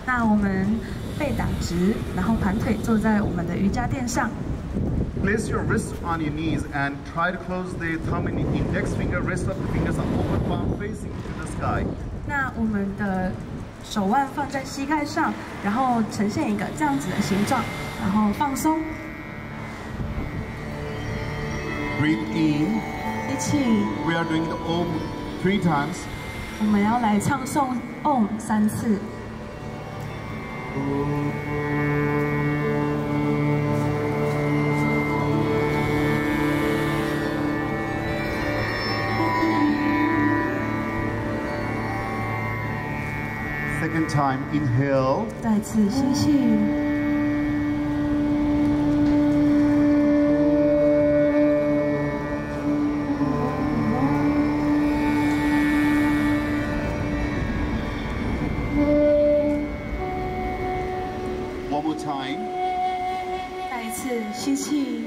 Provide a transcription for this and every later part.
那我们背打直，然后盘腿坐在我们的瑜伽垫上。 Place your wrists on your knees and try to close the thumb and index finger. Rest of the fingers are open palm facing to the sky. 那我们的手腕放在膝盖上，然后呈现一个这样子的形状，然后放松。 Breathe in. 吸气。 We are doing the Om 3 times. 我们要来唱诵 Om 3次。 Second time, inhale. 再次吸气。 One more time. 再一次吸气。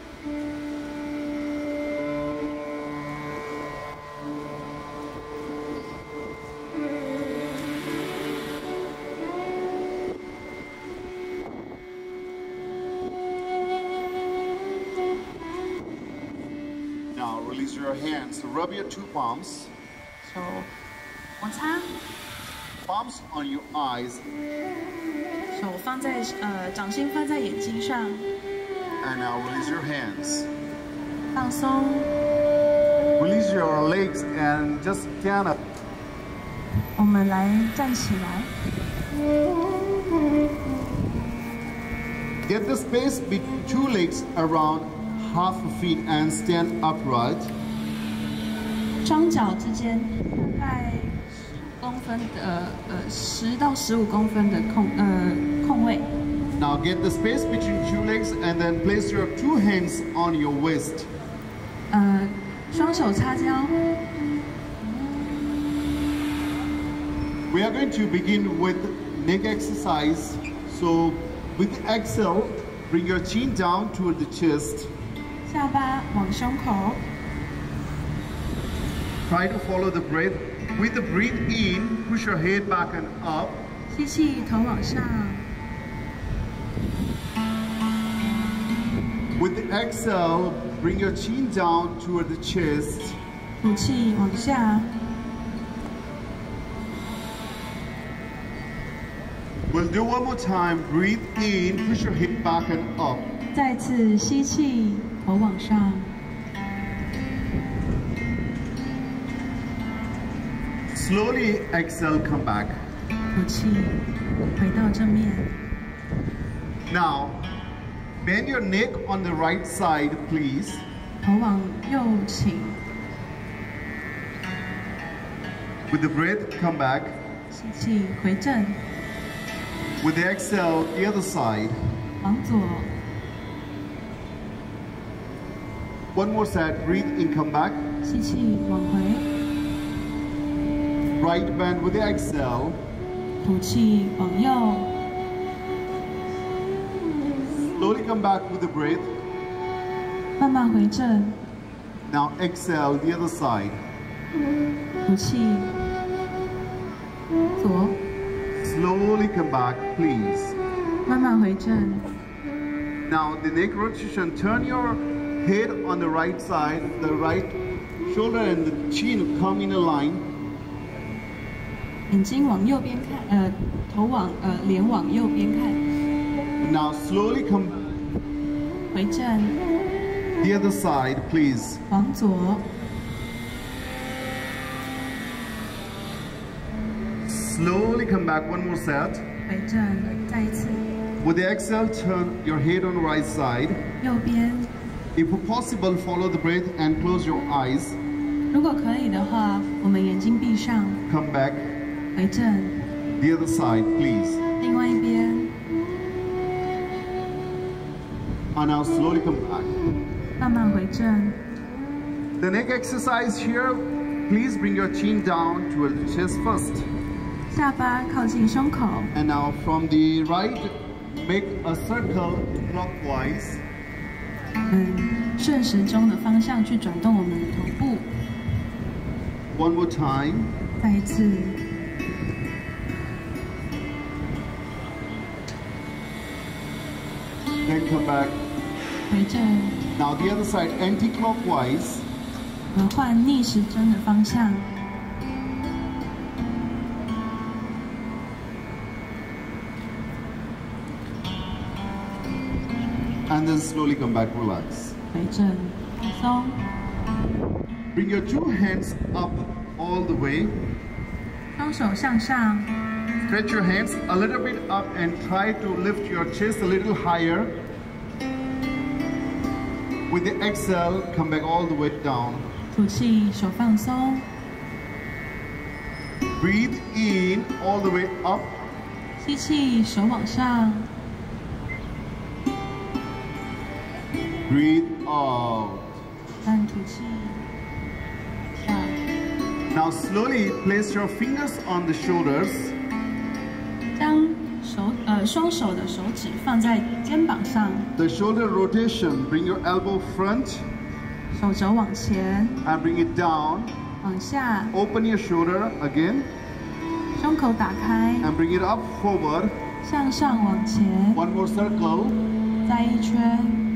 Now release your hands. Rub your 2 palms. 手摩擦。 Palms on your eyes. 手放在掌心放在眼睛上。 And now release your hands. 放松。 Release your legs and just stand up. 我们来站起来。 Get the space between 2 legs around half a feet and stand upright. 双脚之间大概公分的10到15公分的空位。 Now get the space between 2 legs and then place your 2 hands on your waist. 双手擦交。 We are going to begin with neck exercise. So with the exhale, bring your chin down toward the chest. 下巴往胸口。 Try to follow the breath. With the breathe in, push your head back and up. 吸气，头往上。 With the exhale, bring your chin down toward the chest. 吐气往下。 We'll do one more time. Breathe in, push your head back and up. 再次吸气，头往上。 Slowly exhale, come back. 吐气，回到正面。 Now, bend your neck on the right side, please. 头往右倾。 With the breath, come back. 吸气，回正。 With the exhale, the other side. 往左。 One more set. Breathe in, come back. 吸气，往回。 Right bend with the exhale. 吐气，往右。 Slowly come back with the breath. 慢慢回正。 Now exhale, the other side. 吐气，左。 Slowly come back, please. 慢慢回正。 Now the neck rotation. Turn your head on the right side. The right shoulder and the chin come in a line. 眼睛往右边看，头往脸往右边看。 Now slowly come 回正。 the other side, please. 往左。 Slowly come back. One more set. 回正，再一次。 With the exhale, turn your head on the right side. 右边。 If possible, follow the breath and close your eyes. 如果可以的话，我们眼睛闭上。 Come back. 回正。 The other side, please. 另外一边。 And now slowly come back. 慢慢回正。 The neck exercise here, please bring your chin down toward the chest first. 下巴靠近胸口。 And now from the right, make a circle clockwise. 顺时钟的方向去转动我们的头部。 One more time. 再一次。 then come back. 回正。 Now the other side, anti-clockwise. 我们换逆时针的方向。 And then slowly come back, relax. 回正，放松。 Bring your 2 hands up all the way. 双手向上。 Stretch your hands a little bit up and try to lift your chest a little higher. With the exhale, come back all the way down. 吐气，手放松。 Breathe in all the way up. 吸气，手往上。 Breathe out. 慢吐气。下。 Now slowly place your fingers on the shoulders. 将双手的手指放在肩膀上。 The shoulder rotation. Bring your elbow front. 手肘往前。 And bring it down. 往下。 Open your shoulder again. 胸口打开。 And bring it up forward. 向上往前。 One more circle. 再一圈。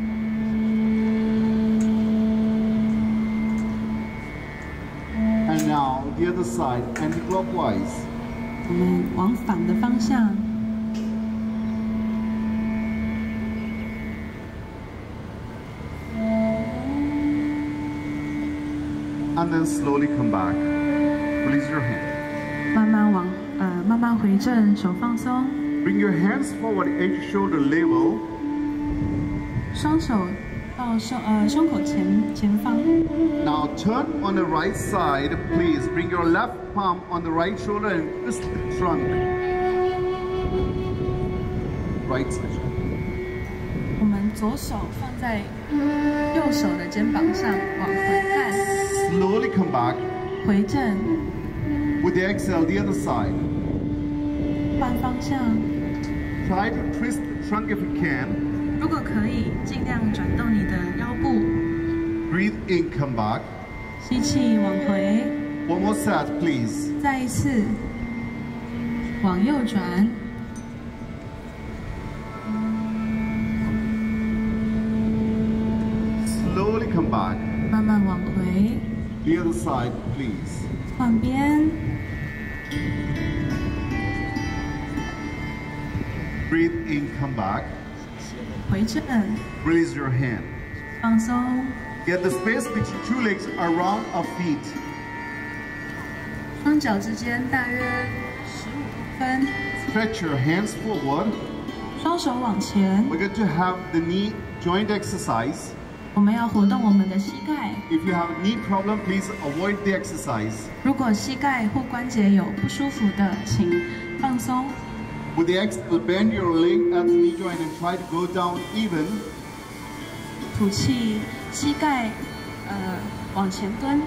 And now the other side, anti-clockwise. 我们往反的方向。 And then slowly come back. Release your hand. 慢慢回正，手放松。 Bring your hands forward, edge shoulder level. 双手到胸口前方。 Now turn on the right side, please. Bring your left palm on the right shoulder and twist the trunk. Right side. 我们左手放在右手的肩膀上，往回看。 Slowly come back. 回正。 With the exhale, the other side. 换方向。 Try to twist the trunk if you can. 如果可以，尽量转动你的腰部。 Breathe in, come back. 吸气，往回。 One more set, please. 再一次，往右转。 Slowly come back. 慢慢往回。 The other side, please. 换边。 Breathe in, come back. 回正。 Release your hand. 放松。 Get the space between 2 legs around our feet. 双脚之间大约15公分。 Stretch your hands forward. 双手往前。 We're going to have the knee joint exercise. 我们要活动我们的膝盖。 If you have a knee problem, please avoid the exercise. 如果膝盖或关节有不舒服的，请放松。 With the exhale, bend your leg at the knee joint and try to go down even. 吐气，膝盖往前蹲。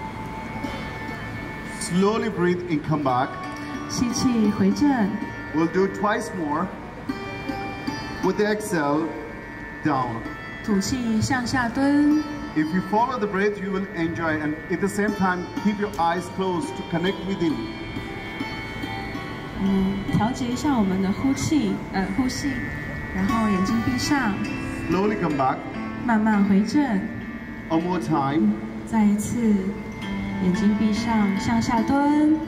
Slowly breathe in, come back. 吸气，回正。 We'll do it twice more. With the exhale, down. 吐气，向下蹲。 If you follow the breath, you will enjoy, and at the same time, keep your eyes closed to connect within. 调节一下我们的呼吸，然后眼睛闭上。 Slowly come back. 慢慢回正。 One more time. 再一次，眼睛闭上，向下蹲。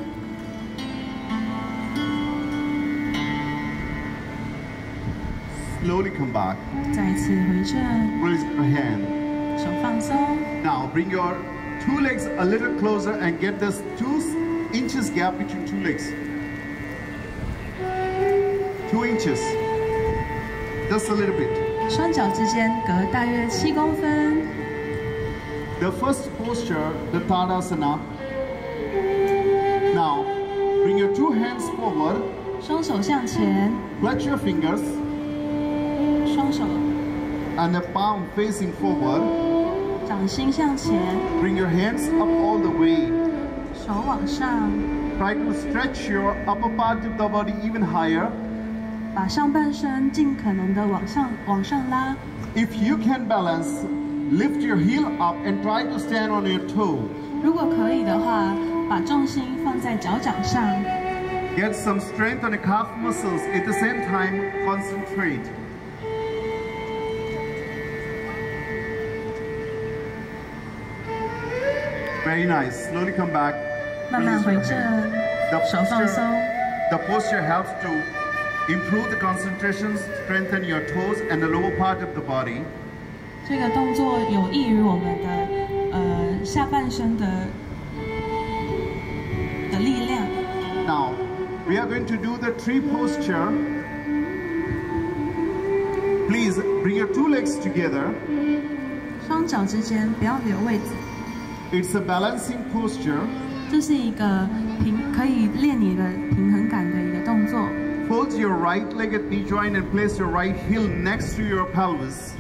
Slowly come back. 再一次回正。 Release your hand. 手放松。 Now bring your 2 legs a little closer and get this 2 inches gap between 2 legs. 2 inches. Just a little bit. 双脚之间隔大约7公分。 The first posture, the Tadasana. Now, bring your 2 hands forward. 双手向前。 Clutch your fingers. 双手。 And the palm facing forward. 掌心向前。 Bring your hands up all the way. 手往上。 Try to stretch your upper part of the body even higher. 把上半身尽可能的往上拉。 If you can balance, lift your heel up and try to stand on your toe. 如果可以的话，把重心放在脚掌上。 Get some strength on the calf muscles. At the same time, concentrate. Very nice. Slowly come back. 慢慢 Release 回 your 正 hand.， 手放松。 The posture helps to improve the concentration, strengthen your toes and the lower part of the body. 这个动作有益于我们的下半身的力量。 Now, we are going to do the tree posture. Please bring your two legs together. 双脚之间不要留位置。 It's a balancing posture. 这是一个可以练你的平衡感的一个动作。 Hold your right leg at knee joint and place your right heel next to your pelvis.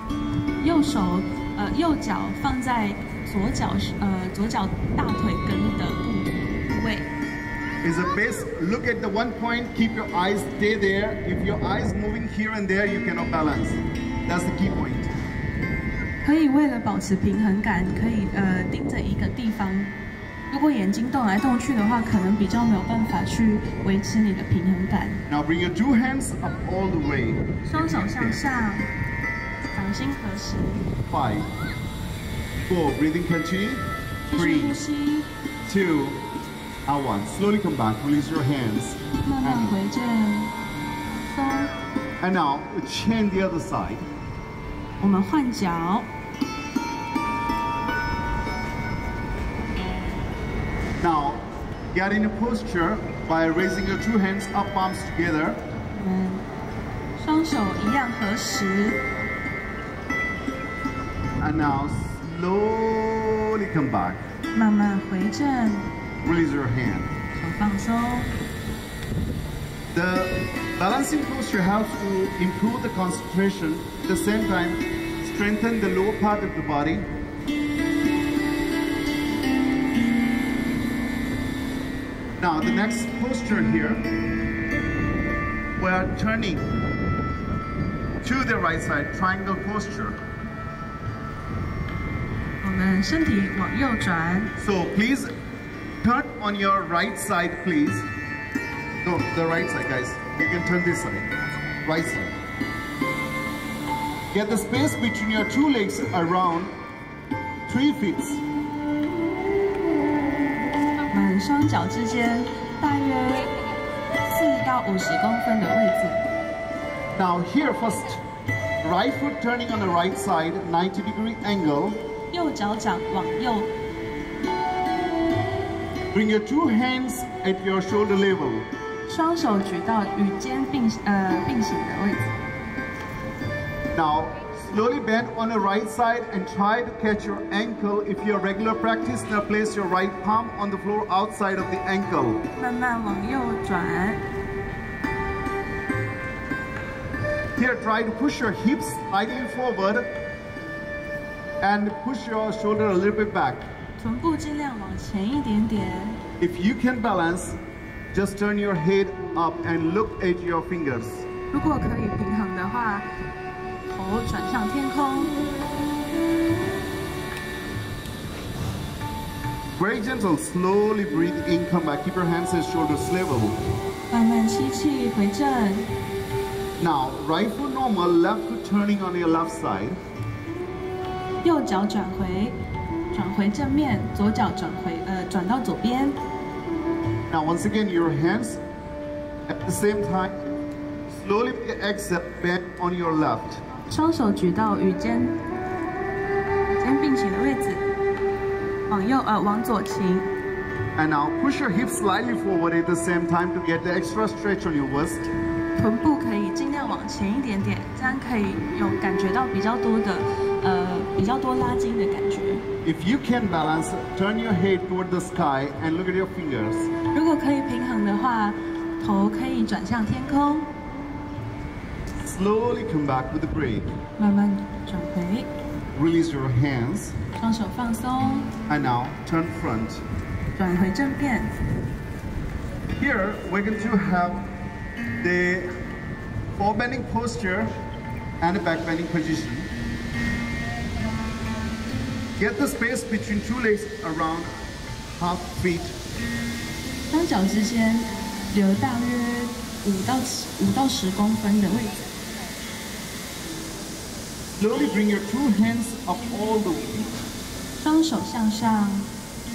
右脚放在左脚大腿根的部位。 Is a base. Look at the one point. Keep your eyes stay there. If your eyes moving here and there, you cannot balance. That's the key point. 可以为了保持平衡感，可以盯着一个地方。如果眼睛动来动去的话，可能比较没有办法去维持你的平衡感。 Now bring your two hands up all the way. 双手向上，掌心合十。 5, 4. Breathing continue. 继续呼吸， 2, and 1. Slowly come back. Release your hands. 慢慢回正，松。 And now chain the other side. 我们换脚。 Now, get in a posture by raising your two hands up, palms together. 双手一样合十。 And now, slowly come back. 慢慢回正， Release your hand. 手放松。 The balancing posture helps to improve the concentration. At the same time, strengthen the lower part of the body. Now, the next posture here, we are turning to the right side, triangle posture. 我们身体往右转， So please turn on your right side, please. No, the right side, guys. You can turn this side, right side. Get the space between your two legs around 3 feet. 我们双脚之间大约4到50公分的位置。 Now here first, right foot turning on the right side, 90-degree angle. 右脚掌往右， Bring your two hands at your shoulder level. 双手举到与肩并行的位置。 Now, slowly bend on the right side and try to catch your ankle. If you're regular practice, now place your right palm on the floor outside of the ankle. 慢慢往右转， Here, try to push your hips slightly forward and push your shoulder a little bit back. 臀部尽量往前一点点。 If you can balance, just turn your head up and look at your fingers. 如果可以平衡的话，头转向天空。 Very gentle, slowly breathe in, come back. Keep your hands and shoulders level. 慢慢吸气，回正。 Now, right foot normal, left foot turning on your left side. 右脚转回正面，左脚转到左边。 Now, once again, your hands at the same time. Slowly exhale, bend on your left. 双手举到与肩并行的位置，往左倾。 And now push your hips slightly forward at the same time to get the extra stretch on your waist. 臀部可以尽量往前一点点，这样可以有感觉到比较多拉筋的感觉。 If you can balance, turn your head toward the sky and look at your fingers. 如果可以平衡的话，头可以转向天空， Slowly come back with a break. 慢慢转回， Release your hands. 双手放松， And now turn front. 转回正面。 Here we're going to have the forward bending posture and a back bending position. Get the space between two legs around half feet. 双脚之间留大约5到10公分的位置。 Slowly bring your two hands up all the way. 双手向上，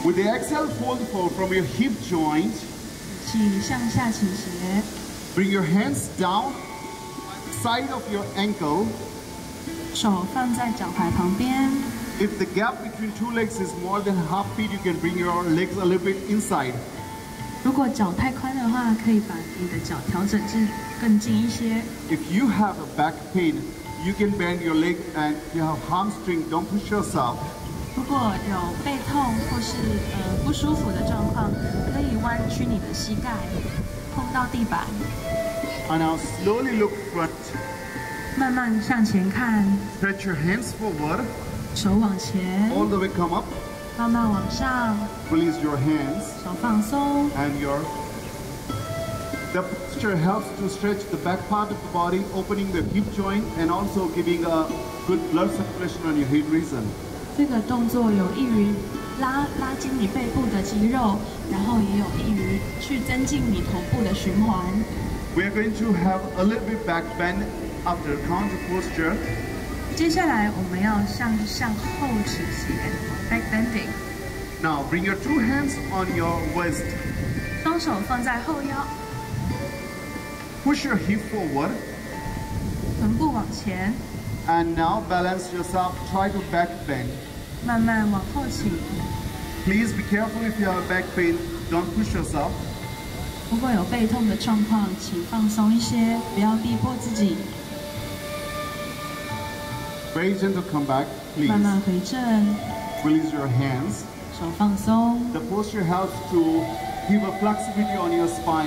With the exhale, fold forward from your hip joint. 气向下倾斜， Bring your hands down side of your ankle. 手放在脚踝旁边。 If the gap between two legs is more than half feet, you can bring your legs a little bit inside. 如果脚太宽的话，可以把你的脚调整至更近一些。 If you have a back pain, you can bend your leg, and if you have hamstring, don't push yourself. 如果有背痛或是不舒服的状况，可以弯曲你的膝盖，碰到地板。 And now slowly look front. 慢慢向前看， Stretch your hands forward. 手往前， All the way come up. 慢慢往上， Release your hands. 手放松。 And the posture helps to stretch the back part of the body, opening the hip joint, and also giving a good blood circulation on your head region. 这个动作有益于拉筋你背部的肌肉，然后也有益于去增进你头部的循环。 We are going to have a little bit back bend after counter posture. 接下来我们要向后倾斜 （back bending）， Now bring your two hands on your waist. 双手放在后腰， Push your hip forward. 臀部往前， And now balance yourself. Try to back bend. 慢慢往后倾。 Please be careful if you have back pain. Don't push yourself. 如果有背痛的状况，请放松一些，不要逼迫自己。 Very gentle come back, please. 慢慢回正， Release your hands. 手放松。 The posture helps to give a flexibility on your spine.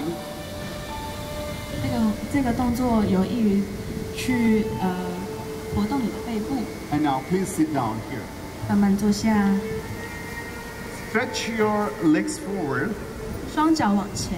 这个动作有益于去活动你的背部。 And now please sit down here. 慢慢坐下， Stretch your legs forward. 双脚往前。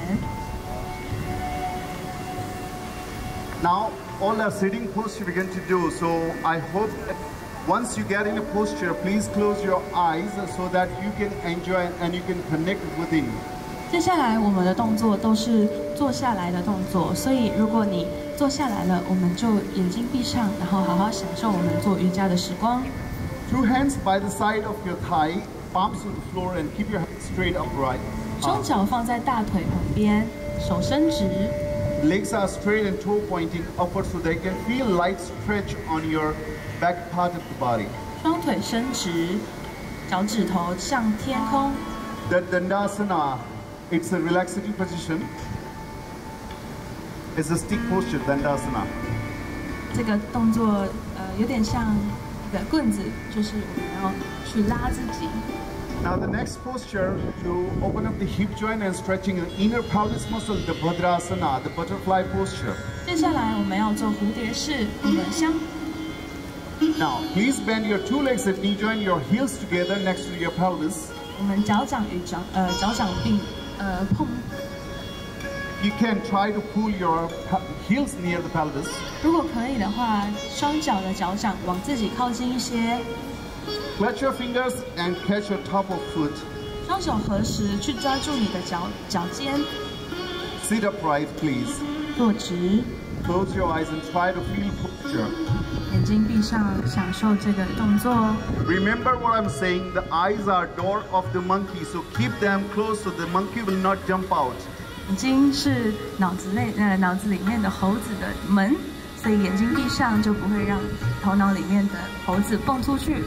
Now all the sitting posture we're going to do. So I hope that once you get in a posture, please close your eyes so that you can enjoy and you can connect within. 接下来我们的动作都是坐下来的动作，所以如果你坐下来了，我们就眼睛闭上，然后好好享受我们做瑜伽的时光。 Two hands by the side of your thigh, palms to the floor, and keep your head straight upright. 双脚放在大腿旁边，手伸直， Legs are straight and toe pointing upward so they can feel light stretch on your back part of the body. 双腿伸直，脚趾头向天空。 The Dandasana, it's a relaxing position. It's a stick posture, Dandasana. 这个动作有点像一个棍子，就是我们要去拉自己。 Now the next posture, you open up the hip joint and stretching the inner pelvis muscle, the Bhadrasana, the butterfly posture. 接下来我们要做蝴蝶式，我们相 Now, please bend your two legs at knee joint, your heels together next to your pelvis. 我们脚掌与脚掌并碰。 You can try to pull your heels near the pelvis. 如果可以的话，双脚的脚掌往自己靠近一些， Clutch your fingers and catch your top of foot. 双手合十去抓住你的脚尖， Sit upright, please. 坐直， Close your eyes and try to feel posture. 眼睛闭上，享受这个动作。 Remember what I'm saying, the eyes are door of the monkey, so keep them closed so the monkey will not jump out. 眼睛是脑子里面的猴子的门，所以眼睛闭上就不会让头脑里面的猴子蹦出去。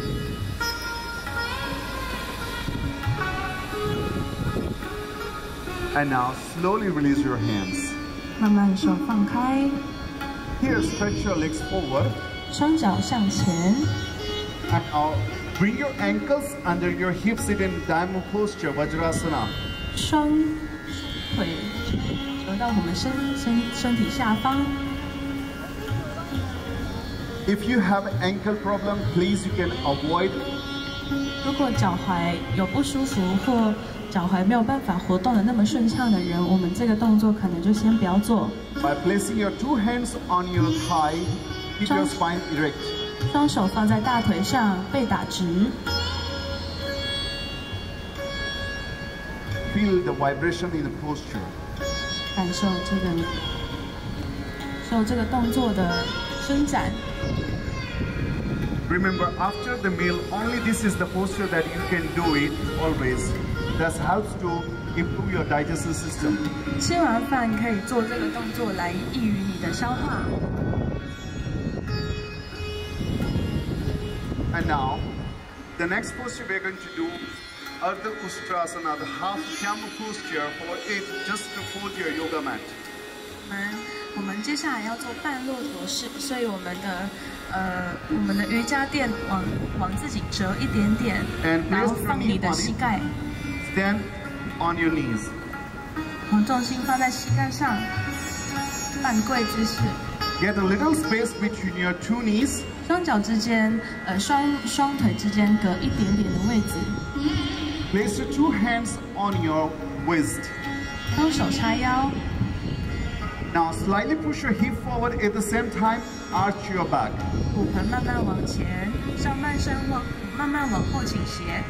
And now slowly release your hands. 慢慢手放开， Here, stretch your legs forward. 双脚向前， And now bring your ankles under your hips, sit in diamond posture, Vajrasana. 双腿折到我们身体下方。 If you have ankle problem, please you can avoid. 如果脚踝有不舒服或脚踝没有办法活动的那么顺畅的人，我们这个动作可能就先不要做。 By placing your two hands on your thigh, keep your spine erect. 双手放在大腿上，背打直， Feel the vibration in the posture. 感受这个动作的伸展。 Remember, after the meal, only this is the posture that you can do it always. That helps to improve your digestive system. 吃完饭可以做这个动作来益于你的消化。 And now, the next posture we're going to do Ardha Ustrasana, the half camel posture. For it, just to fold your yoga mat. 我们接下来要做半骆驼式，所以我们的瑜伽垫往自己折一点点，然后放你的膝盖。 Stand on your knees. 把重心放在膝盖上，半跪姿势。 Get a little space between your two knees. 双脚之间，双腿之间隔一点点的位置。 Place your two hands on your waist. 双手叉腰。 Now slightly push your hip forward at the same time, arch your back. 骨盆慢慢往前，上半身慢慢往后倾斜。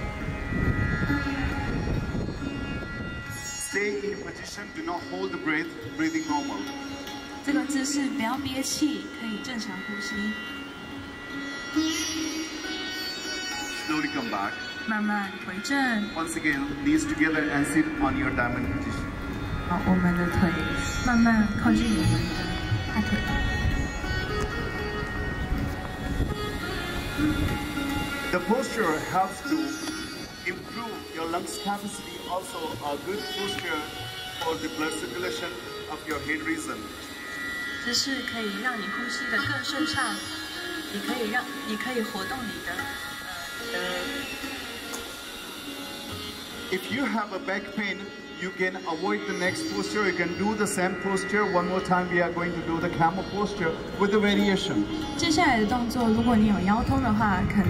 Stay in position, do not hold the breath, breathing normal. 这个姿势不要憋气，可以正常呼吸。 Slowly come back. 慢慢回正。 Once again, knees together and sit on your diamond position. 好，我们的腿慢慢靠近我们的大腿。 The posture helps to improve your lungs capacity. Also, a good posture for the blood circulation of your head region. 姿势可以让你呼吸得更顺畅，也可以活动你的 If you have a back pain, you can avoid the next posture. You can do the same posture. One more time, we are going to do the camel posture with the variation. 接下来的动作，如果你有腰痛的话，可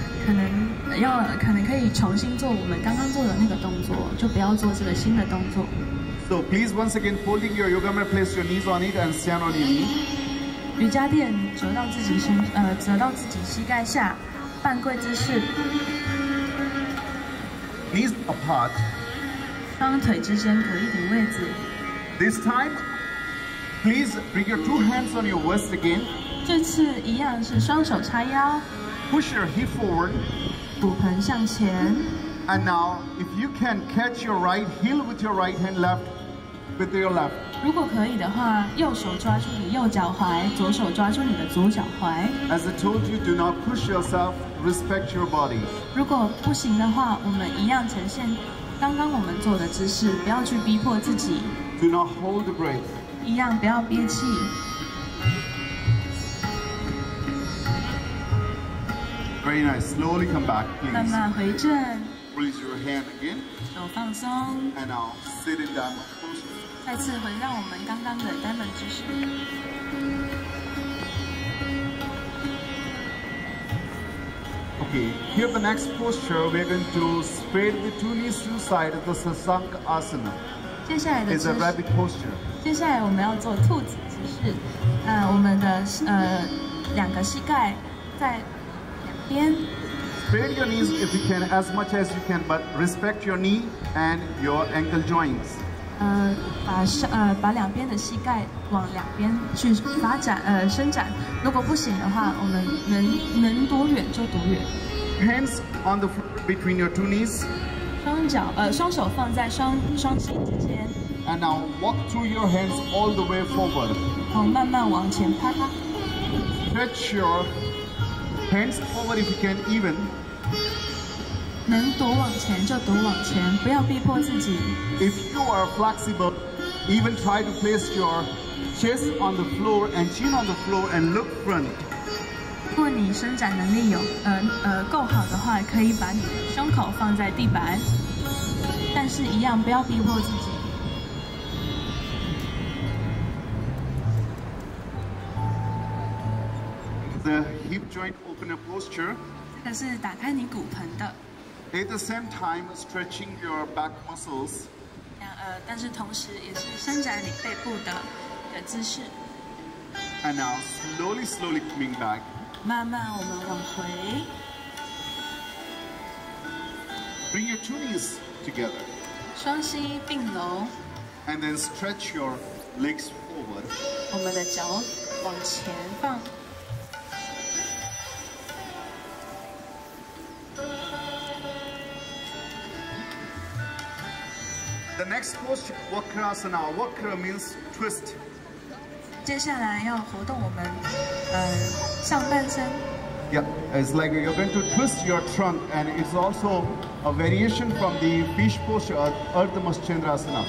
能可以重新做我们刚刚做的那个动作，就不要做这个新的动作。 So please, once again, folding your yoga mat, place your knees on it and stand on your knee. 瑜伽垫折到自己膝盖下，半跪姿势。 Knees apart. 双腿之间隔一点位置。 This time, please bring your two hands on your waist again. 这次一样是双手叉腰。 Push your hip forward. 骨盆向前。 And now, if you can catch your right heel with your right hand, left with your left. 如果可以的话，右手抓住你右脚踝，左手抓住你的左脚踝。 As I told you, do not push yourself. Respect your body. 如果不行的话，我们一样呈现刚刚我们做的姿势，不要去逼迫自己。 Do not hold the breath. 一样不要憋气。 Very nice. Slowly come back, please. 慢慢回正。 Release your hand again. 手放松。 And now sit in diamond posture. 再次回到我们刚刚的 diamond 姿势。 Okay, here the next posture, we're going to spread the two knees to the side of the Sasanka Asana. 接下来的 It's a rabbit posture. 接下来我们要做兔子姿势。我们的两个膝盖在两边。 Spread your knees if you can, as much as you can, but respect your knee and your ankle joints. 把两边的膝盖往两边去伸展。如果不行的话，我们能多远就多远。 Hands on the floor between your two knees. 双手放在双膝之间。 And now walk through your hands all the way forward. 慢慢往前啪啪。 Stretch your hands forward if you can even. 能躲往前就躲往前，不要逼迫自己。 If you are flexible, even try to place your chest on the floor and chin on the floor and look front. 如果你伸展能力够好的话，可以把你的胸口放在地板，但是一样不要逼迫自己。 The hip joint opener posture. 这个是打开你骨盆的。 At the same time, stretching your back muscles. 但是同时也是伸展你背部的姿势。 And now slowly coming back. 慢慢我们往回。 Bring your two knees together. 双膝并拢。 And then stretch your legs forward. 我们的脚往前放。 The next pose, Vakrasana. Vakra means twist. 接下来要活动我们上半身。 Yeah, it's like you're going to twist your trunk, and it's also a variation from the fish posture, Ardha Matsyendrasana.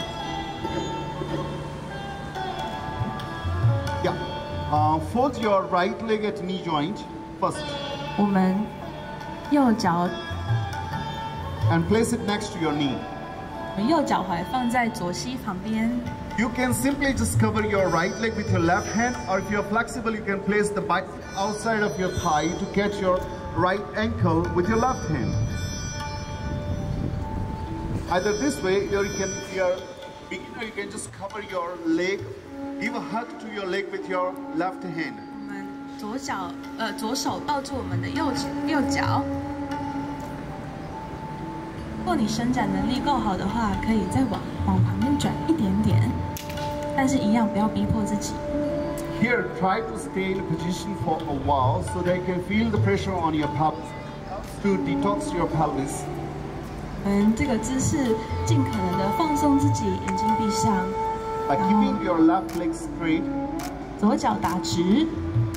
Yeah, fold your right leg at knee joint first. 我们右脚 and place it next to your knee. 右脚踝放在左膝旁边。 You can simply just cover your right leg with your left hand, or if you're flexible, you can place the back outside of your thigh to catch your right ankle with your left hand. Either this way, or if you're beginner, you can just cover your leg, give a hug to your leg with your left hand. 我们左手抱住我们的右脚。如果你伸展能力够好的话，可以再往旁边转一点点，但是一样不要逼迫自己。 Here, try to stay in position for a while so that you can feel the pressure on your pelvis to detox your pelvis. 这个姿势尽可能的放松自己，眼睛闭上。 By keeping your left leg straight. 左脚打直。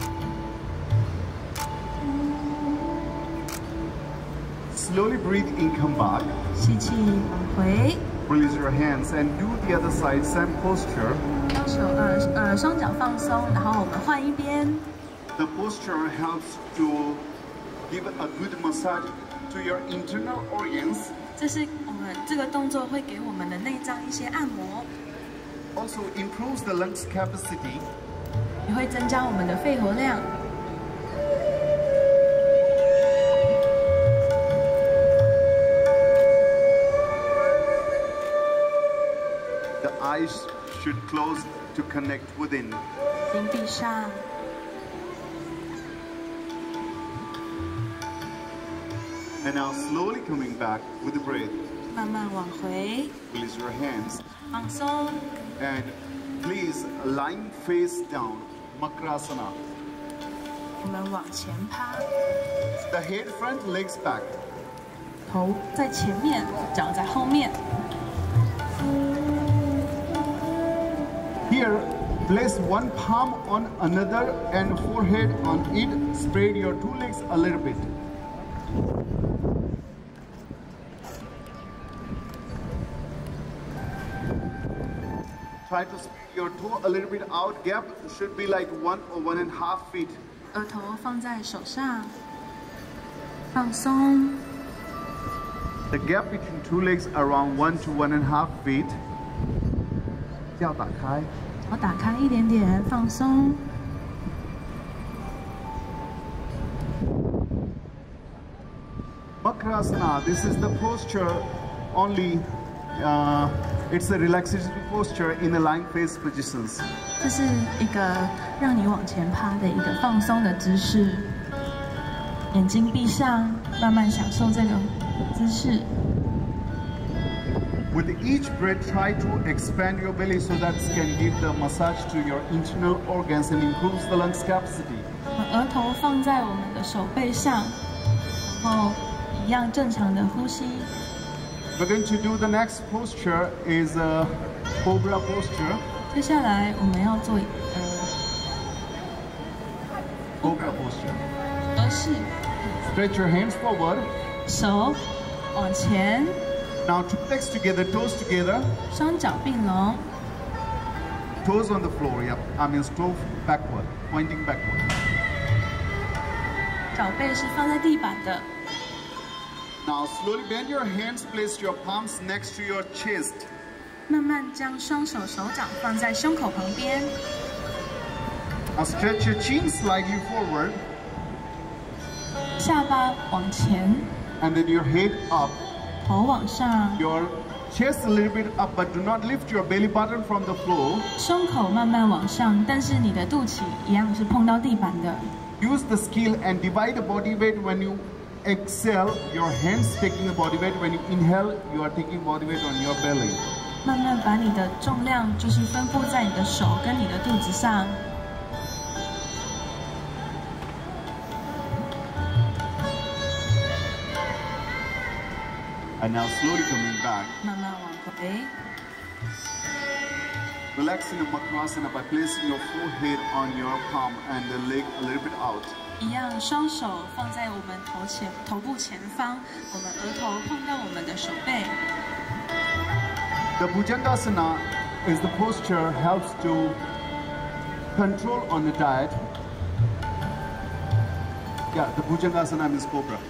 Slowly breathe in, come back. 吸气，往回。 Release your hands and do the other side, same posture. 双脚放松，然后我们换一边。 The posture helps to give a good massage to your internal organs. 这是我们这个动作会给我们的内脏一些按摩。 Also improves the lungs capacity. 也会增加我们的肺活量。 The eyes should close to connect within. 眼睛闭上。 And now slowly coming back with the breath. 慢慢往回。 Release your hands. 放松。 And please lying face down, Makrasana. 我们往前趴。 The head front, legs back. 头在前面，脚在后面。 Here, place one palm on another and forehead on it. Spread your two legs a little bit. Try to spread your toe a little bit out. Gap should be like 1 or 1.5 feet. 额头放在手上，放松。 The gap between two legs around 1 to 1.5 feet. 脚打开。 脚打开一点点，放松。 Makrasana. This is the posture only. It's a relaxation posture in the lying face positions. 这是一个让你往前趴的一个放松的姿势。眼睛闭上，慢慢享受这个姿势。 With each breath, try to expand your belly so that it can give the massage to your internal organs and improves the lungs capacity. 额头放在我们的手背上，然后一样正常的呼吸。 We're going to do the next posture is a cobra posture. 接下来我们要做 cobra posture. 鹅式。 Stretch your hands forward. 手往前。 Now two legs together, toes together. 双脚并拢。 Toes on the floor, yeah. I mean toe backward, pointing backward. 脚背是放在地板的。 Now slowly bend your hands, place your palms next to your chest. 慢慢将双手手掌放在胸口旁边。 Now stretch your chin slightly forward. 下巴往前。 And then your head up. 头往上。 Your chest a little bit up, but do not lift your belly button from the floor. 胸口慢慢往上，但是你的肚脐一样是碰到地板的。 Use the skill and divide the body weight when you exhale. Your hands taking the body weight. When you inhale, you are taking body weight on your belly. 慢慢把你的重量就是分布在你的手跟你的肚子上。 And now slowly coming back. 慢慢往回。 Relax in the Makrasana by placing your forehead on your palm and the leg a little bit out. 一样，双手放在我们头部前方，我们额头碰到我们的手背。 The Bhujangasana is the posture helps to control on the diet. Yeah, the Bhujangasana means cobra.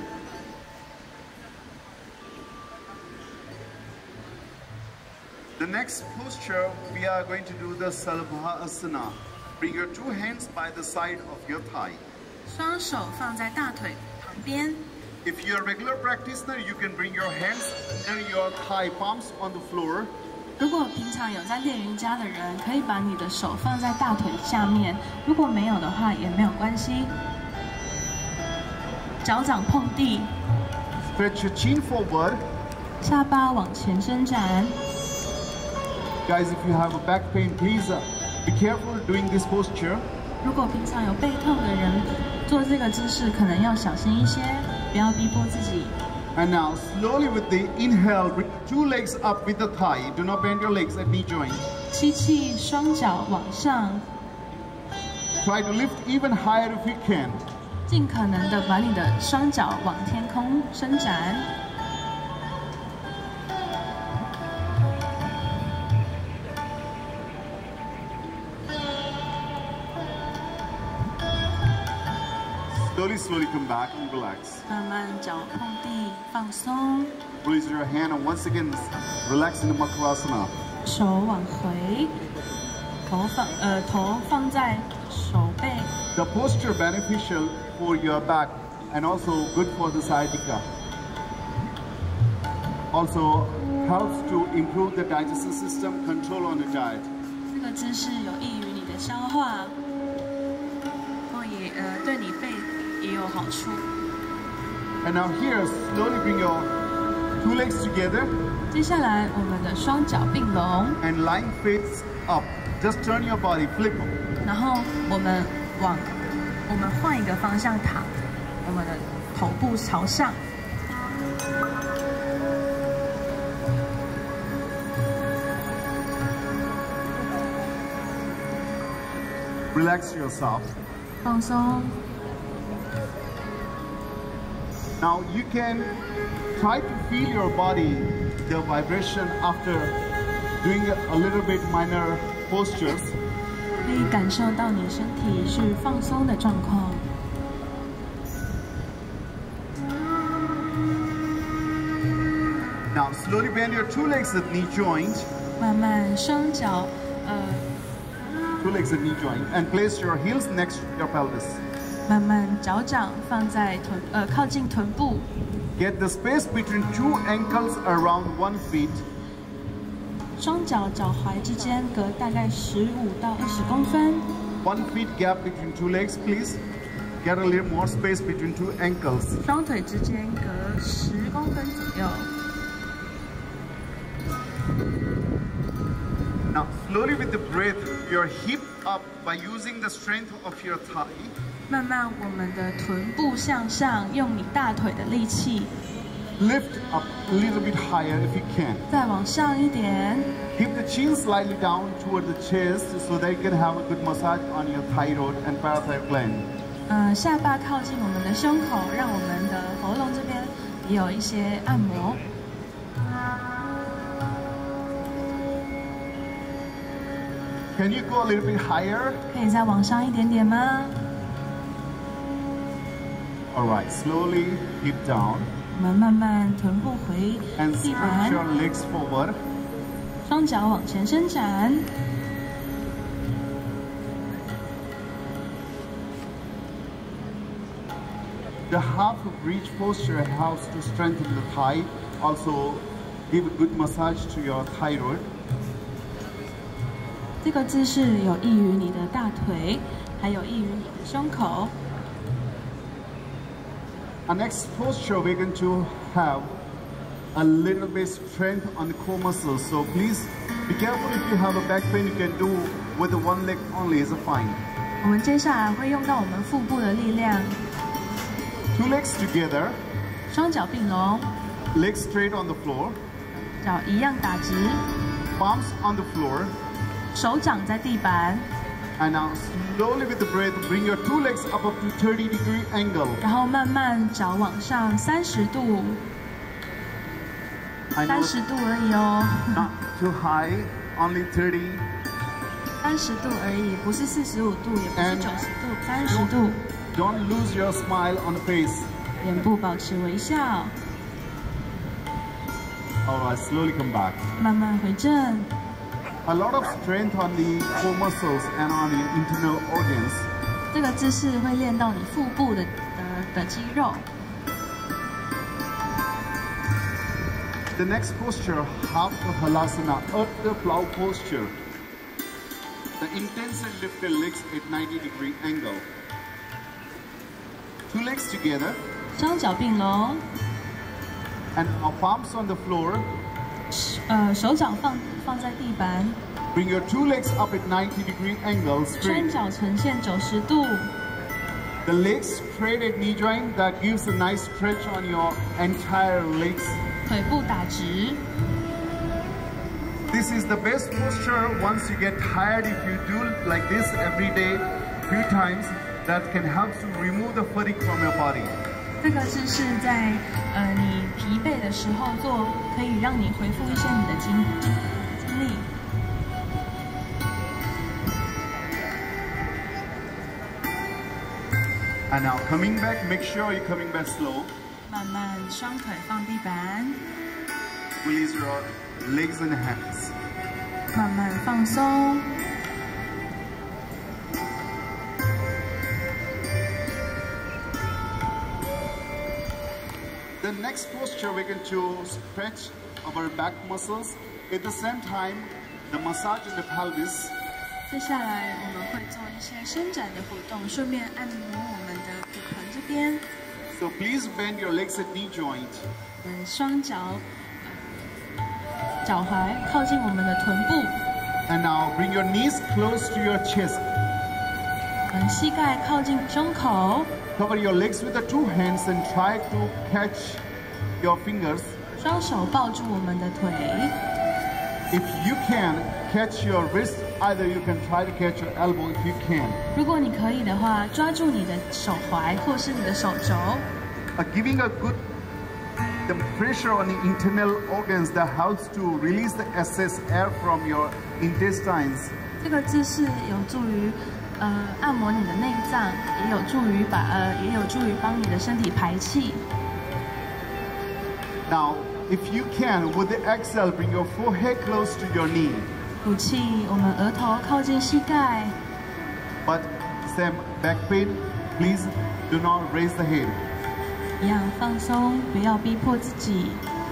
The next posture, we are going to do the Salbhasana. Bring your two hands by the side of your thigh. 双手放在大腿旁边。 If you're a regular practitioner, you can bring your hands under your thigh palms on the floor. 如果平常有在练瑜伽的人，可以把你的手放在大腿下面；如果没有的话，也没有关系。脚掌碰地。 Stretch your chin forward. 下巴往前伸展。 Guys, if you have a back pain, please be careful doing this posture. 如果平常有背痛的人，做这个姿势可能要小心一些，不要逼迫自己。 And now, slowly with the inhale, bring 2 legs up with the thigh. Do not bend your legs at knee joint. 吸气，双脚往上。 Try to lift even higher if you can. 尽可能的把你的双脚往天空伸展。 Slowly come back and relax. 慢慢脚碰地，放松。 Release your hand and once again relax in the Makrasana. 手往回，头放在手背。 The posture beneficial for your back and also good for the sciatica. Also helps to improve the digestive system, control on the diet. 这个姿势有益于你的消化，也对你背也有好处。 And now here, slowly bring your 2 legs together. 接下来，我们的双脚并拢。 And lying face up. Just turn your body, flip. 然后我们换一个方向躺，我们的头部朝上。 Relax yourself. 放松。 Now you can try to feel your body, the vibration after doing a little bit minor postures. 可以感受到你身体是放松的状况。 Now slowly bend your 2 legs at knee joint. 慢慢双脚 2 legs at knee joint and place your heels next to your pelvis. 慢慢脚掌放在靠近臀部。 Get the space between 2 ankles around 1 feet. 双脚脚踝之间隔大概15到20公分。 1 feet gap between 2 legs, please. Get a little more space between 2 ankles. 双腿之间隔10公分左右。 Now, slowly with the breath, your hip up by using the strength of your thigh. 慢慢，我们的臀部向上，用你大腿的力气。 Lift up a little bit higher if you can. 再往上一点。 Keep the chin slightly down toward the chest so that you can have a good massage on your thyroid and parathyroid gland. 下巴靠近我们的胸口，让我们的喉咙这边也有一些按摩。 Can you go a little bit higher? 可以再往上一点点吗？ Alright, slowly hip down. 我们慢慢臀部回 And 地 stretch 板， your legs forward. 双脚往前伸展。 The half of reach posture helps to strengthen the thigh. Also give a good massage to your thyroid. 这个姿势有益于你的大腿，还有益于你的胸口。 Our next posture, we're going to have a little bit strength on the core muscles. So please be careful if you have a back pain, you can do with the 1 leg only is fine. 我们接下来会用到我们腹部的力量。 2 legs together. 双脚并拢。 Legs straight on the floor. 脚一样打直。 Palms on the floor. 手掌在地板。 And now slowly with the breath, bring your two legs up to 30-degree angle. 然后慢慢脚往上30度，30度而已哦。 Not too high, only 30. 30度而已，不是45度，也不是90度，30度。 Don't lose your smile on the face. 脸部保持微笑。 Alright, slowly come back. 慢慢回正。 A lot of strength on the core muscles and on the internal organs. 这个姿势会练到你腹部的肌肉。 The next posture, half the halasana, the plow posture. The intense and lift the legs at 90-degree angle. Two legs together. 双脚并拢。 And our palms on the floor. 手掌放在地板。 Bring your two legs up at 90-degree angle, 双 straight. 脚呈现90度。 The legs straight at knee joint, that gives a nice stretch on your entire legs. 腿部打直。 This is the best posture once you get tired. If you do like this every day, few times, that can help to remove the fatigue from your body. 这个姿势在你疲惫的时候做，可以让你恢复一些你的精力。 And now coming back, make sure you're coming back slow. 慢慢双腿放地板， Release your legs and hands. 慢慢放松。 The next posture, we're going to stretch our back muscles. At the same time, the massage in the pelvis. 接下来我们会做一些伸展的活动，顺便按摩我们的骨盆这边。 So please bend your legs at knee joint. 双脚脚踝靠近我们的臀部。 And now bring your knees close to your chest. 膝盖靠近胸口。 Cover your legs with the two hands and try to catch your fingers. 双手抱住我们的腿。 If you can, catch your wrist. Either you can try to catch your elbow if you can. 如果你可以的话，抓住你的手踝或是你的手肘。 Giving a good the pressure on the internal organs that helps to release the excess air from your intestines. 这个姿势有助于按摩你的内脏，也有助于帮你的身体排气。 Now, if you can, with the exhale, bring your forehead close to your knee. 吐气，我们额头靠近膝盖。 But same back pain, please do not raise the head. 一样放松，不要逼迫自己。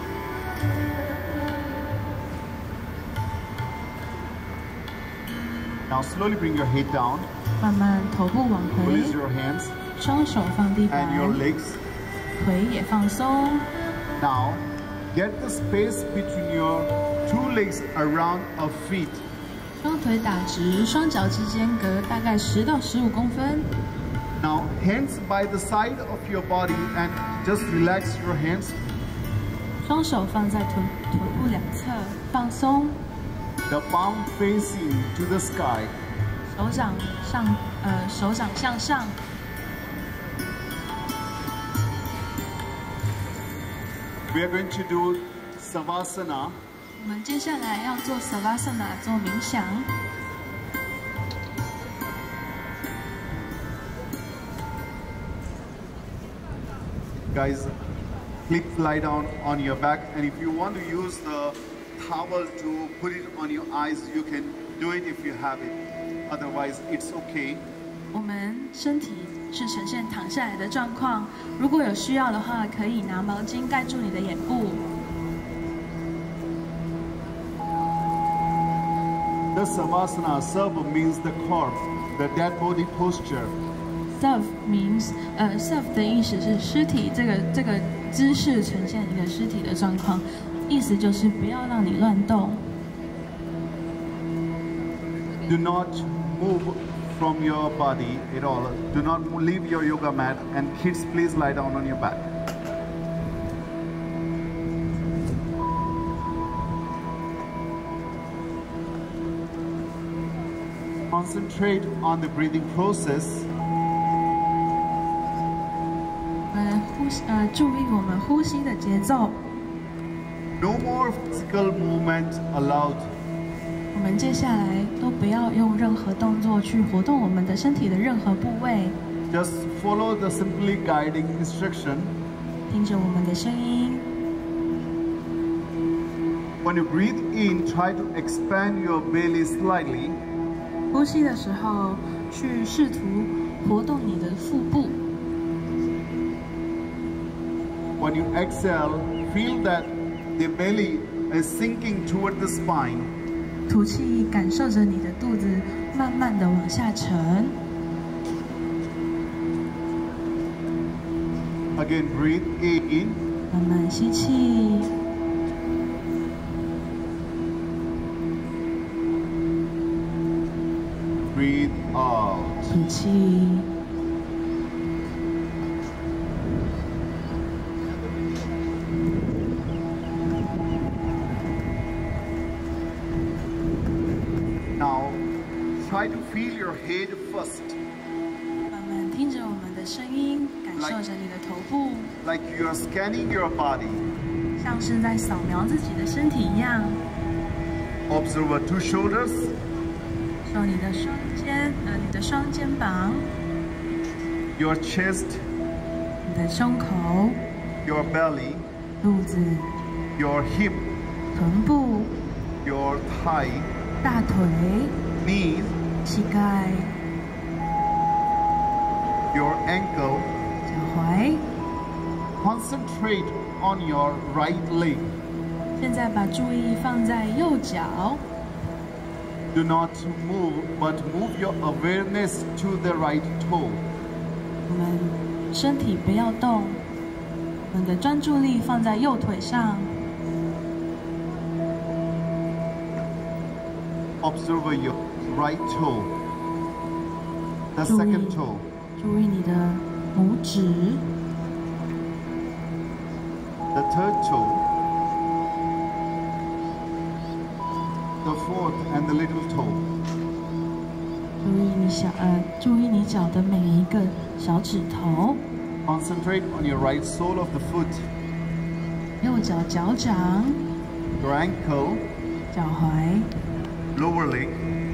Now slowly bring your head down. 慢慢头部往回， Release your hands 双手放地板， and your legs. 腿也放松。 Now, get the space between your two legs around a feet. 双腿打直，双脚之间隔大概10到15公分。 Now, hands by the side of your body and just relax your hands. 双手放在臀部两侧，放松。 The palm facing to the sky. 手掌向上。 We are going to do Savasana. 我们接下来要做 Savasana， 做冥想。 Guys, please lie down on your back, and if you want to use the towel to put it on your eyes, you can do it if you have it. Otherwise, it's okay. 我们身体是呈现躺下来的状况，如果有需要的话，可以拿毛巾盖住你的眼部。 The Savasana, Sava means the corpse, the dead body posture. Serve means serve 的意思是尸体，这个姿势呈现一个尸体的状况，意思就是不要让你乱动。 Do not move from your body at all. Do not leave your yoga mat, and kids, please lie down on your back. Concentrate on the breathing process. 注意我们呼吸的节奏。 No more physical movement allowed. 我们接下来都不要用任何动作去活动我们的身体的任何部位。 Just follow the simply guiding instruction. 听着我们的声音。 When you breathe in, try to expand your belly slightly. 呼吸的时候，去试图活动你的腹部。 When you exhale, feel that the belly is sinking toward the spine. 吐气，感受着你的肚子慢慢的往下沉。 Again, breathe in. 慢慢吸气。 Breathe out. 吐气。 Now, try to feel your head first. 慢慢听着我们的声音，感受着你的头部， Like you are scanning your body. 像是在扫描自己的身体一样。 Observe your two shoulders. 受你的你的双肩膀， Your chest, 你的胸口， your belly, 肚子， your hip, 臀部， your thigh, 大腿， knees, 膝盖， your ankle. 脚踝。 Concentrate on your right leg. 现在把注意放在右脚， Do not move, but move your awareness to the right toe. 我们身体不要动，我们的专注力放在右腿上。 Observe your right toe, the second toe, 注意你的拇指， the third toe, the fourth and the little toe. 注意你脚的每一个小指头。 Concentrate on your right sole of the foot, 右脚脚掌， your ankle, 脚踝， lower leg.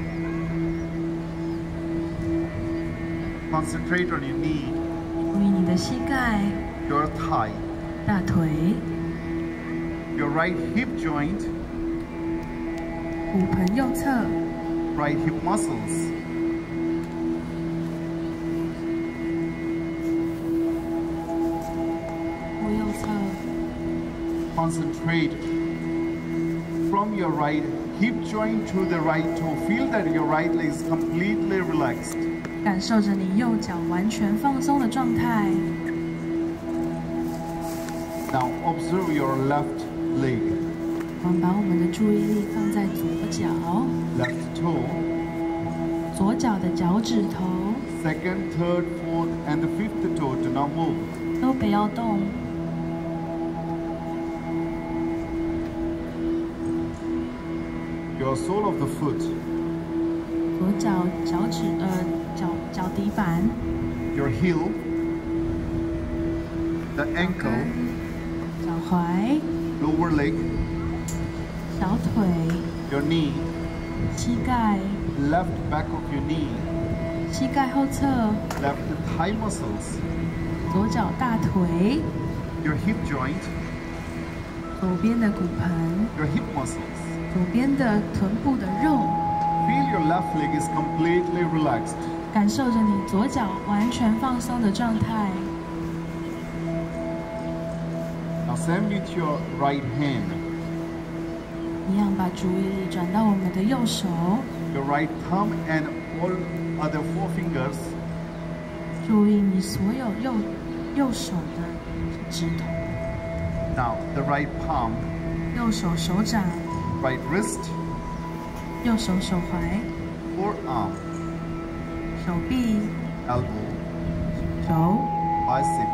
Concentrate on your knee, 注意你的膝盖、 your thigh, 大腿、 your right hip joint, 骨盆右侧、 right hip muscles. Concentrate from your right hip joint to the right toe. Feel that your right leg is completely relaxed. 感受着你右脚完全放松的状态。 Now observe your left leg. 我们把我们的注意力放在左脚， Left toe. 左脚的脚趾头 Second, third, fourth, and the fifth toe. Do not move. 都不要动。 Your sole of the foot. 左脚脚底板， Your heel. The ankle. 脚踝， Lower leg. 小腿， Your knee. 膝盖， Left back of your knee. 膝盖后侧， Left thigh muscles. 左脚大腿， Your hip joint. 左边的骨盆， Your hip muscles. 左边的臀部的肉， Feel your left leg is completely relaxed. 感受着你左脚完全放松的状态。 Now same with your right hand. 一样把注意力转到我们的右手， Your right thumb and all other four fingers. 注意你所有右手的指头， Now the right palm, 右手手掌， right wrist, 右手手踝， forearm, 手臂， elbow, 肘， bicep,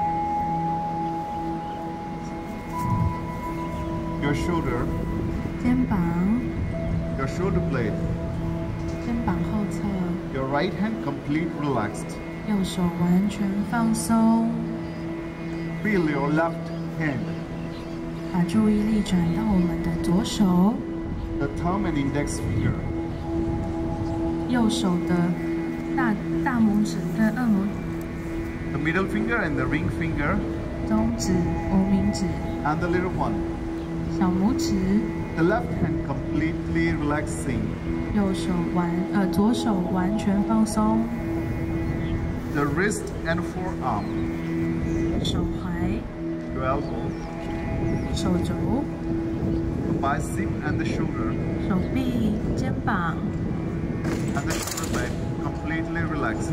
your shoulder, 肩膀， your shoulder blade, 肩膀后侧， right hand completely relaxed. 右手完全放松。 Feel your left hand. 把注意力转到我们的左手。 The thumb and index finger. 右手的大拇指跟二拇指。 The middle finger and the ring finger. 中指、无名指。 And the little one. 小拇指。 The left hand completely relaxing. 左手完全放松。 The wrist and forearm. 手踝。 Your elbow. 手肘。 The bicep and the shoulder. 手臂、肩膀。 And the shoulder blade completely relaxed.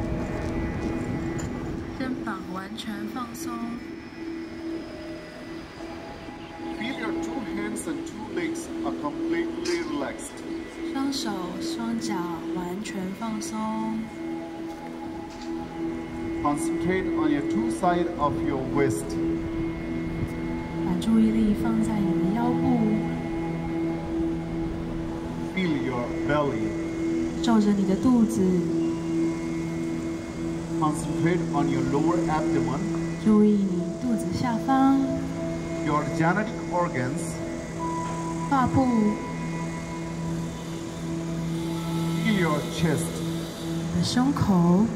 肩膀完全放松。 Feel your two hands and two legs are completely relaxed. 双手、双脚完全放松。 Concentrate on your two sides of your waist. 把注意力放在你的腰部。 Feel your belly. 受着你的肚子。 Concentrate on your lower abdomen. 注意你肚子下方。 Your genetic organs. 发部。 Feel your chest. 你的胸口。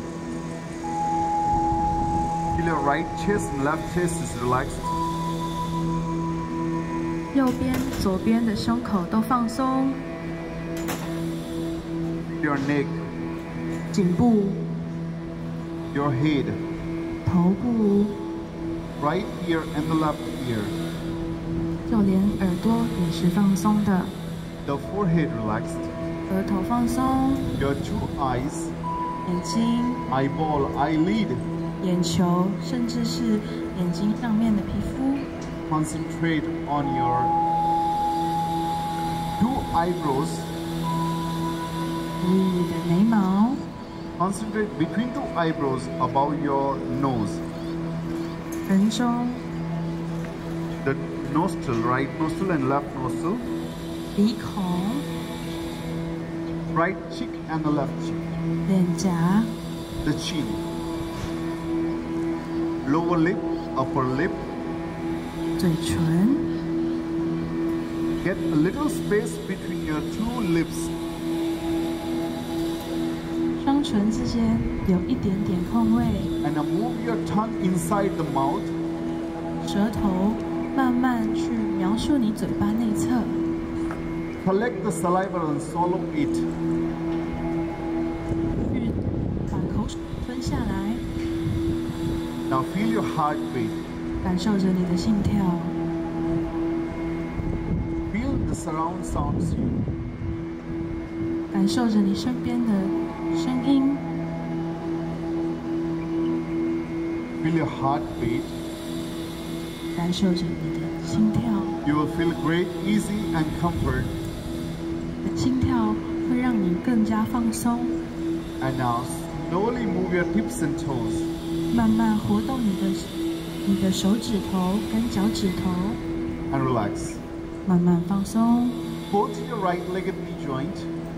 Feel your right chest and left chest is relaxed. 右边、左边的胸口都放松。 Your neck. 颈部。 Your head. 头部。 Right ear and the left ear. 就连耳朵也是放松的。 The forehead relaxed. 额头放松。 Your two eyes. 眼睛。 Eyeball, eyelid. 眼球，甚至是眼睛上面的皮肤。 Concentrate on your two eyebrows. 注意你的眉毛。 Concentrate between two eyebrows above your nose. 人中。 The nostril, right nostril and left nostril. 鼻孔。 Right cheek and the left cheek. 脸颊。 The chin. Lower lip, upper lip. 嘴唇。 Get a little space between your two lips. 双唇之间有一点点空位。 And move your tongue inside the mouth. 舌头慢慢去描述你嘴巴内侧。 Collect the saliva and swallow it. 去把口水吞下来。 Now feel your heartbeat. 感受着你的心跳。 Feel the surround sounds you. 感受着你身边的声音。 Feel your heartbeat. 感受着你的心跳。 You will feel great, easy, and comfort. 心跳会让你更加放松。 And now slowly move your tips and toes. 慢慢活动你的手指头跟脚趾头。 And relax. 慢慢放松。 Go to your right-legged knee joint.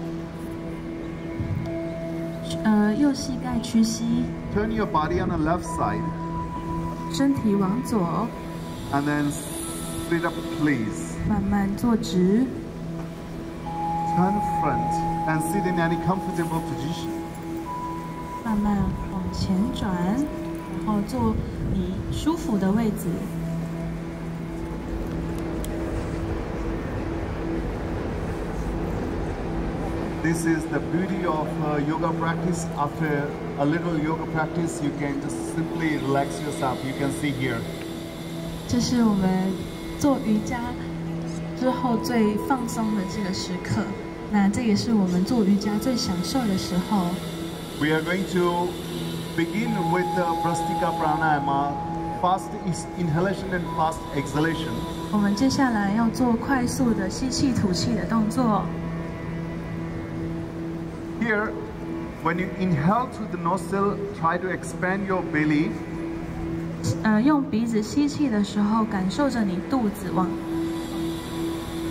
右膝盖屈膝。 Turn your body on the left side. 身体往左。 And then sit up, please. 慢慢坐直。 Turn front and sit in any comfortable position. 慢慢往前转，然后坐你舒服的位置。 This is the beauty of yoga practice. After a little yoga practice, you can just simply relax yourself. You can see here. 这是我们做瑜伽之后最放松的这个时刻。那这也是我们做瑜伽最享受的时候。 We are going to begin with the Prastika Pranayama, fast inhalation and fast exhalation. 我们接下来要做快速的吸气吐气的动作。 Here, when you inhale through the nostril, try to expand your belly. 用鼻子吸气的时候，感受着你肚子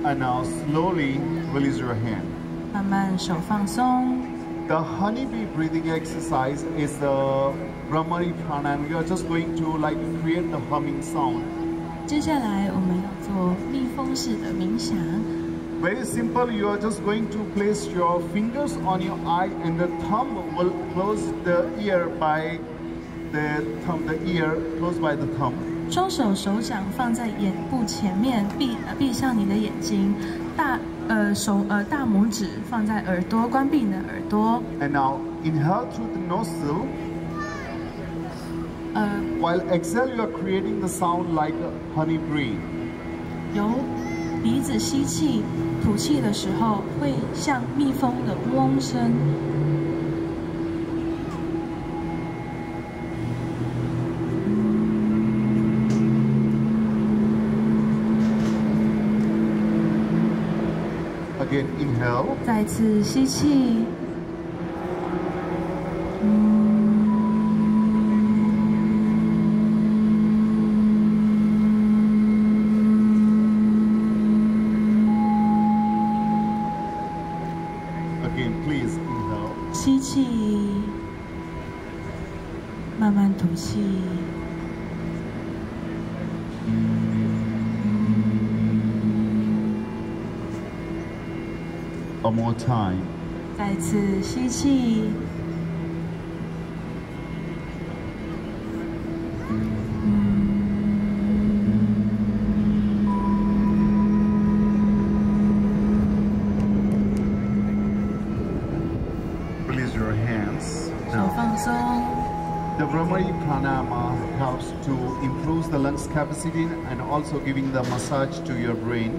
And now slowly release your hand. 慢慢手放松。 The honeybee breathing exercise is the Brahmari pranayama. We are just going to like create the humming sound. 接下来我们要做蜜蜂式的冥想。 Very simple. You are just going to place your fingers on your eye, and the thumb will close the ear by the thumb. The ear closed by the thumb. 双手手掌放在眼部前面，闭上你的眼睛。大拇指放在耳朵，关闭你的耳朵。 And now inhale through the nostril. While exhale, you are creating the sound like a honey bee. 由鼻子吸气，吐气的时候会像蜜蜂的嗡声。 Again, inhale. 再次吸气。 Again, please inhale. 吸气，慢慢吐气。 One more time. 再次吸气， Release your hands. 手放松。 The Brahmari pranayama helps to improve the lungs capacity and also giving the massage to your brain.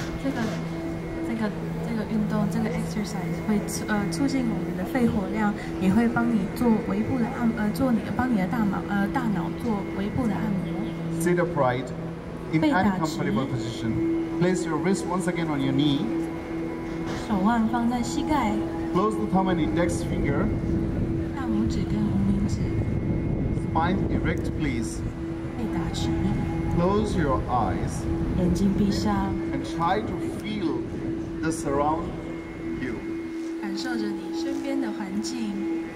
这个运动，这个 exercise 会促进我们的肺活量，也会帮你做胃部的帮你的大脑做胃部的按摩。 Sit upright in any comfortable position. Place your wrist once again on your knee. 手腕放在膝盖。 Close the thumb and index finger. 大拇指跟无名指。 Spine erect, please. 背打直。 Close your eyes. 眼睛闭上。 And try to feel the surround you. 感受着你身边的环境。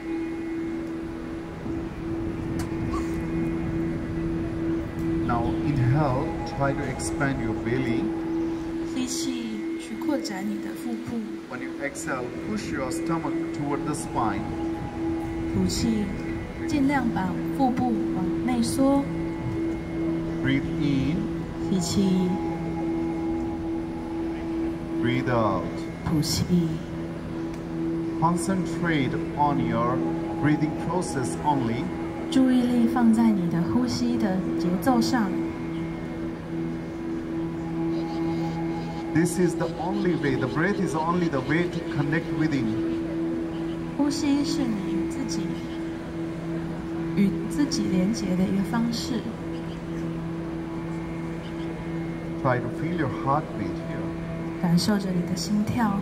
Now inhale, try to expand your belly. 吸气，去扩展你的腹部。 When you exhale, push your stomach toward the spine. 吐气，尽量把腹部往内缩。 Breathe in. 吸气。 Breathe out. 吐气。 Concentrate on your breathing process only. 注意力放在你的呼吸的节奏上。 This is the only way. The breath is only the way to connect within. 呼吸是你与自己连结的一个方式。 Try to feel your heartbeat here. 感受着你的心跳。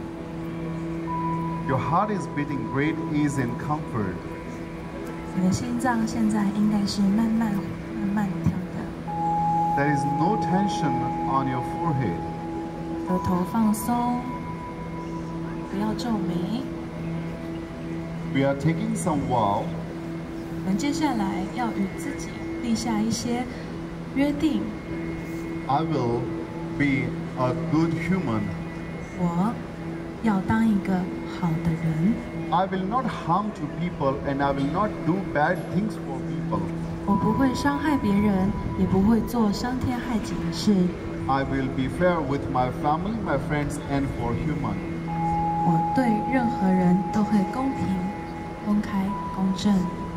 Your heart is beating great ease and comfort. 你的心脏现在应该是慢慢跳的。 There is no tension on your forehead. 额头放松，不要皱眉。 We are taking some vow. 我们接下来要与自己立下一些约定。 I will be a good human. 我要当一个好的人。 I will not harm to people and I will not do bad things for people. 我不会伤害别人，也不会做伤天害己的事。 I will be fair with my family, my friends, and for human. 我对任何人都会公平、公开、公正。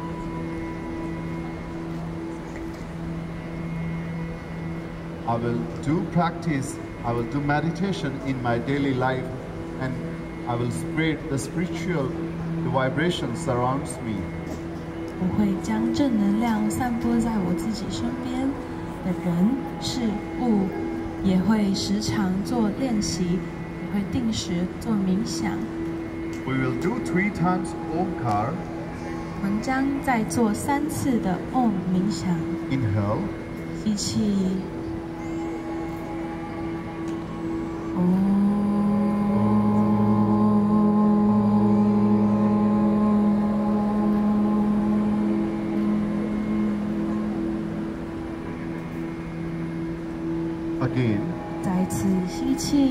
I will do practice, I will do meditation in my daily life, and I will spread the spiritual, the vibration surrounds me. 我会将正能量散播在我自己身边的人、事物，也会时常做练习，也会定时做冥想。 We will do 3 times Omkar. 我们将再做3次的 Om 冥想。 Inhale. 吸气。 Again. 再一次吸气。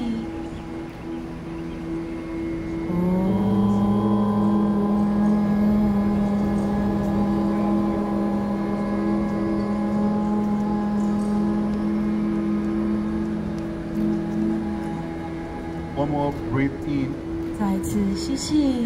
One more breathe in. 再一次吸气。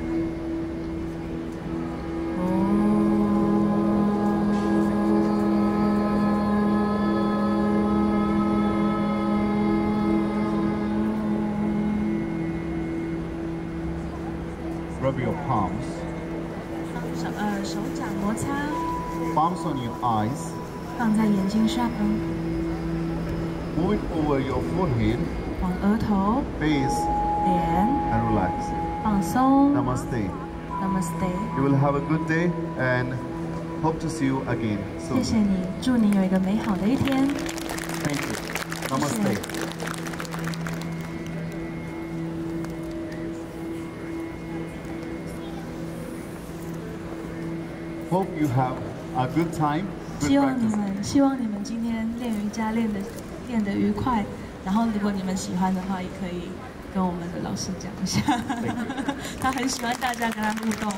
Rub your palms. 手掌摩擦。 Palms on your eyes. 放在眼睛上。 Move it over your forehead. 往额头。 Face. 脸。 And relax. 放松。 Namaste. Namaste. You will have a good day and hope to see you again soon. 谢谢你，祝你有一个美好的一天。 Thank you. Namaste. Hope you have a good time. Good 希望你们今天练瑜伽练得愉快。然后如果你们喜欢的话，也可以跟我们的老师讲一下。他很喜欢大家跟他互动。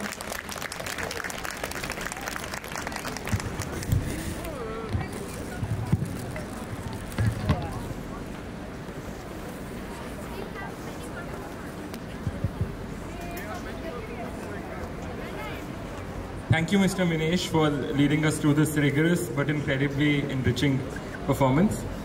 Thank you, Mr. Minesh, for leading us through this rigorous but incredibly enriching performance.